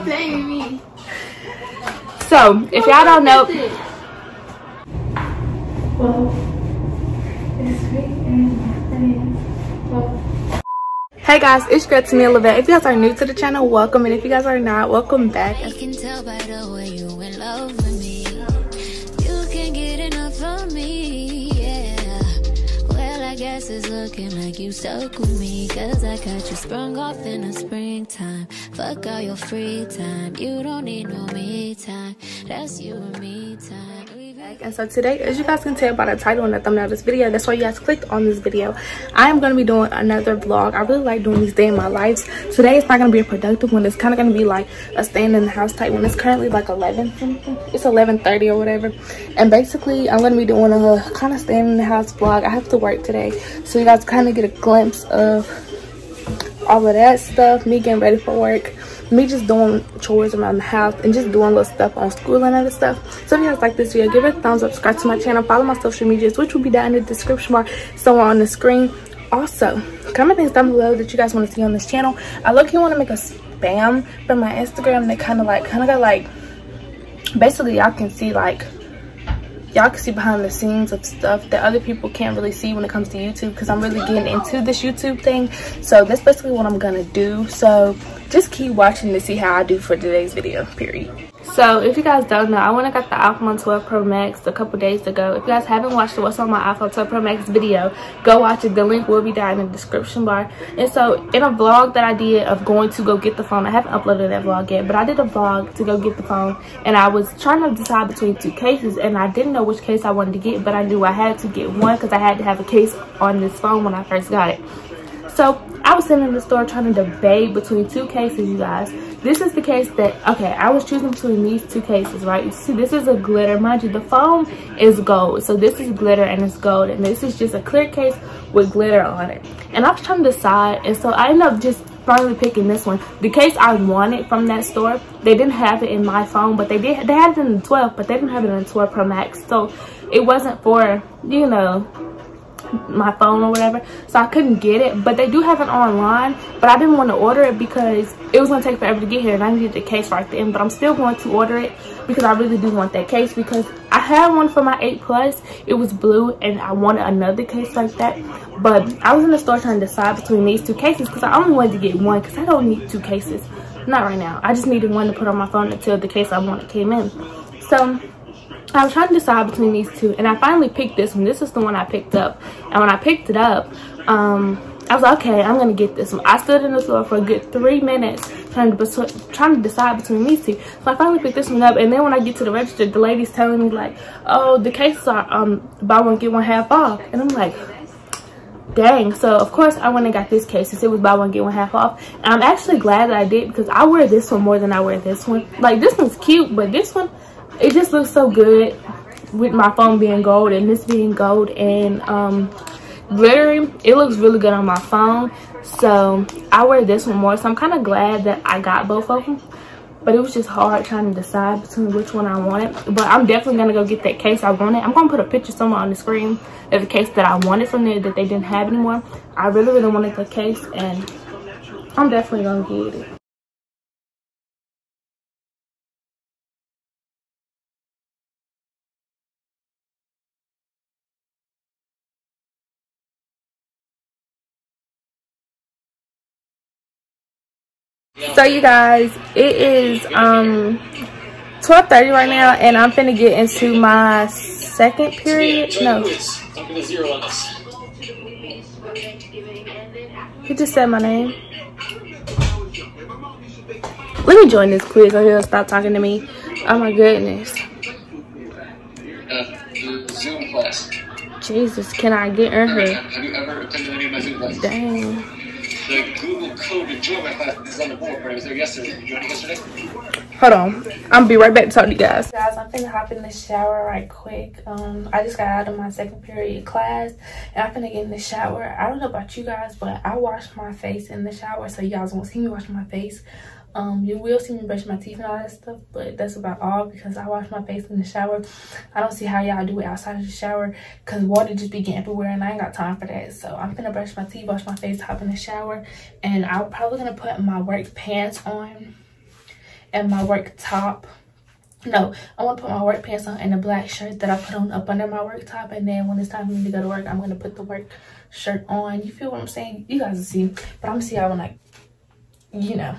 Stop playing with me. So, if y'all don't know, hey guys, it's your girl Tamia Levette. If you guys are new to the channel, welcome, and if you guys are not, welcome back. I can tell by the way you in love with me. You can't get enough of me, yeah. Well, I guess it's looking like you stuck with me, cause I got you sprung off in the springtime. Fuck all your free time, you don't need no me time. That's you and me time. And so today, as you guys can tell by the title and the thumbnail of this video, that's why you guys clicked on this video. I am going to be doing another vlog. I really like doing these day in my lives. Today it's not going to be a productive one. It's kind of going to be like a staying in the house type one. It's currently like 11 something. It's 11:30 or whatever. And basically I'm going to be doing a kind of staying in the house vlog. I have to work today, so you guys kind of get a glimpse of all of that stuff, me getting ready for work, me just doing chores around the house, and just doing little stuff on school and other stuff. So if you guys like this video, give it a thumbs up, subscribe to my channel, follow my social medias, which will be down in the description bar somewhere on the screen. Also, comment things down below that you guys want to see on this channel. I look, you want to make a spam for my Instagram that kind of got like, basically y'all can see behind the scenes of stuff that other people can't really see when it comes to YouTube, because I'm really getting into this YouTube thing. So that's basically what I'm gonna do. So just keep watching to see how I do for today's video, period. So if you guys don't know, I went and got the iPhone 12 Pro Max a couple days ago. If you guys haven't watched the What's on My iPhone 12 Pro Max video, go watch it. The link will be down in the description bar. And so in a vlog that I did of going to go get the phone, I haven't uploaded that vlog yet, but I did a vlog to go get the phone, and I was trying to decide between two cases, and I didn't know which case I wanted to get, but I knew I had to get one because I had to have a case on this phone when I first got it. So I was sitting in the store trying to debate between two cases, you guys. This is the case that, okay, I was choosing between these two cases, right? You see, this is a glitter. Mind you, the phone is gold. So this is glitter and it's gold. And this is just a clear case with glitter on it. And I was trying to decide. And so I ended up just finally picking this one. The case I wanted from that store, they didn't have it in my phone, but they had it in the 12, but they didn't have it in the 12 Pro Max. So it wasn't for, you know, my phone or whatever, so I couldn't get it. But they do have it online, but I didn't want to order it because it was going to take forever to get here, and I needed the case right then. But I'm still going to order it because I really do want that case, because I had one for my 8 Plus. It was blue, and I wanted another case like that. But I was in the store trying to decide between these two cases because I only wanted to get one, because I don't need two cases, not right now. I just needed one to put on my phone until the case I wanted came in. So I was trying to decide between these two, and I finally picked this one. This is the one I picked up. And when I picked it up, I was like, okay, I'm gonna get this one. I stood in the store for a good 3 minutes trying to decide between these two. So I finally picked this one up, and then when I get to the register, the lady's telling me like, oh, the cases are buy one get one half off. And I'm like, dang. So of course I went and got this case since it was buy one get one half off. And I'm actually glad that I did, because I wear this one more than I wear this one. Like, this one's cute, but this one, it just looks so good with my phone being gold and this being gold and glittery. It looks really good on my phone, so I wear this one more. So I'm kind of glad that I got both of them, but it was just hard trying to decide between which one I wanted. But I'm definitely gonna go get that case I wanted. I'm gonna put a picture somewhere on the screen of the case that I wanted from there that they didn't have anymore. I really wanted the case, and I'm definitely gonna get it. So you guys, it is 12:30 right now, and I'm finna get into my second period. No, he just said my name. Let me join this quiz, or he'll stop talking to me. Oh my goodness. Zoom class. Jesus, can I get in her? Have you ever attended any of my Zoom classes? Dang. The Google code to join my class is on the board, but I was there yesterday. Did you join it yesterday? Hold on. I'm gonna be right back to talk to you guys. Guys, I'm finna hop in the shower right quick. I just got out of my second period class, and I'm finna get in the shower. I don't know about you guys, but I wash my face in the shower, so you guys won't see me wash my face. You will see me brush my teeth and all that stuff, but that's about all because I wash my face in the shower. I don't see how y'all do it outside of the shower because water just be getting everywhere, and I ain't got time for that. So I'm gonna brush my teeth, wash my face, hop in the shower, and I'm probably gonna put my work pants on and my work top. No, I want to put my work pants on and the black shirt that I put on up under my work top. And then when it's time for me to go to work, I'm going to put the work shirt on. You feel what I'm saying? You guys will see. But I'm going to see y'all when I, you know.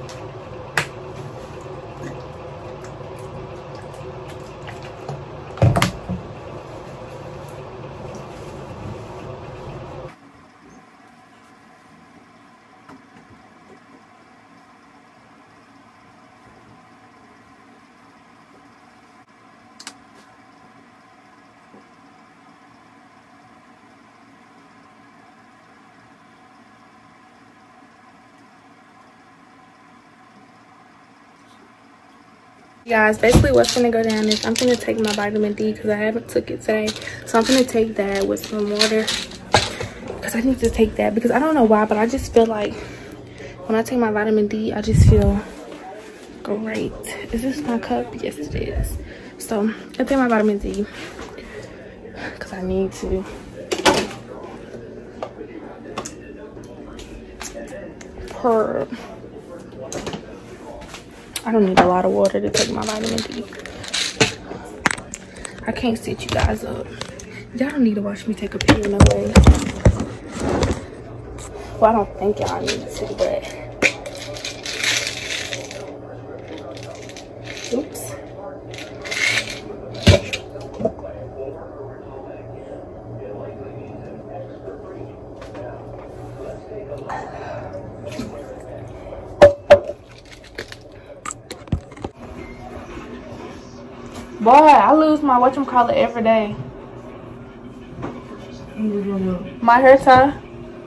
Guys, basically what's gonna go down is I'm gonna take my vitamin D because I haven't took it today. So I'm gonna take that with some water because I need to take that because I don't know why, but I just feel like when I take my vitamin D, I just feel great. Is this my cup? Yes, it is. So I take my vitamin D because I need to. I don't need a lot of water to take my vitamin D. I can't sit you guys up. Y'all don't need to watch me take a pill, no way. Well, I don't think y'all need to, but. Oops. Boy, I lose my whatchamacallit every day. My hair tie.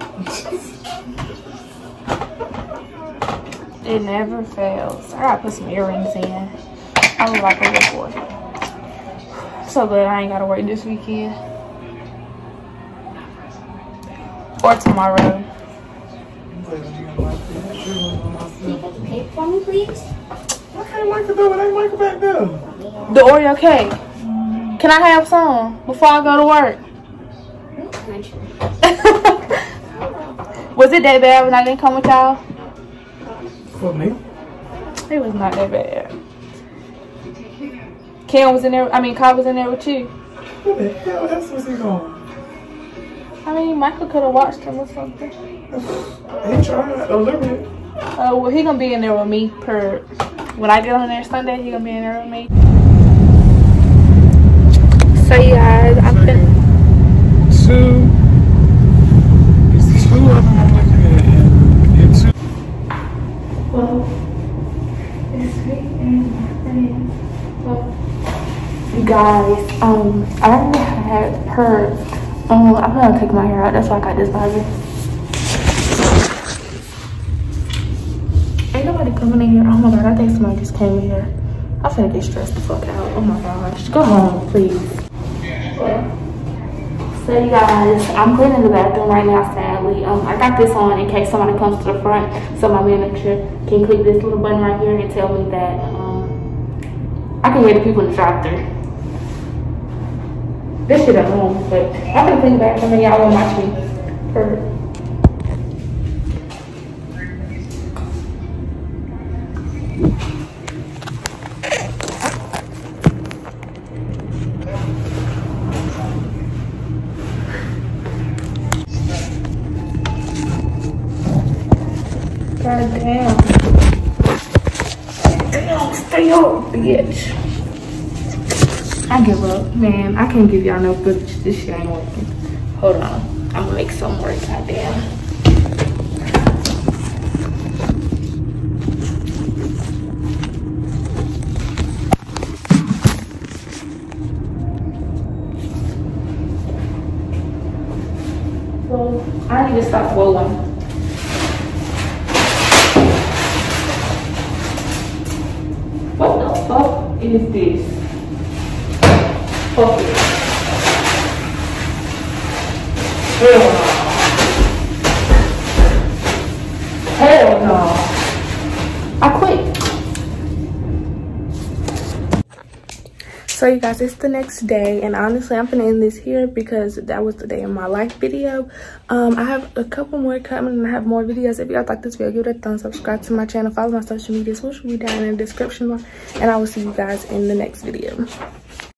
It never fails. I gotta put some earrings in. I look like a little boy. So glad I ain't gotta work this weekend. Or tomorrow. Pay for me, please. I can't like it though. It ain't like it back there. The Oreo cake. Can I have some before I go to work? Was it that bad when I didn't come with y'all? For me? It was not that bad. Ken was in there. I mean, Kai was in there with you. What the hell else was he going? I mean, Michael could have watched him or something. He tried a little bit. Oh, well, he gonna be in there with me per. When I get on there Sunday, he gonna be in there with me. So you guys, I'm finna. It's two of them I'm looking at, and two. Well, it's me and my friend. Well, you guys, I already had her. I'm gonna take my hair out. That's why I got this visor. Ain't nobody coming in here. Oh my god, I think somebody just came in here. I'm finna get stressed the fuck out. Oh my gosh. Go home, please. So you guys, I'm cleaning the bathroom right now, sadly. I got this on in case somebody comes to the front. So my manager can click this little button right here and tell me that I can hear the people in the drive-thru. This shit at home, but I'm gonna clean the bathroom and y'all won't watch me. God damn. Damn, stay up, bitch. I give up, man. I can't give y'all no footage. This shit ain't working. Hold on. I'm gonna make some more, goddamn. So, I need to stop rolling. What the fuck is this? Fuck it. Hell no. Hell no. I quit. So So you guys, it's the next day, and honestly I'm gonna end this here because that was the day in my life video. I have a couple more coming and I have more videos. If you guys like this video, give it a thumbs up, subscribe to my channel, follow my social medias, which will be down in the description bar, and I will see you guys in the next video.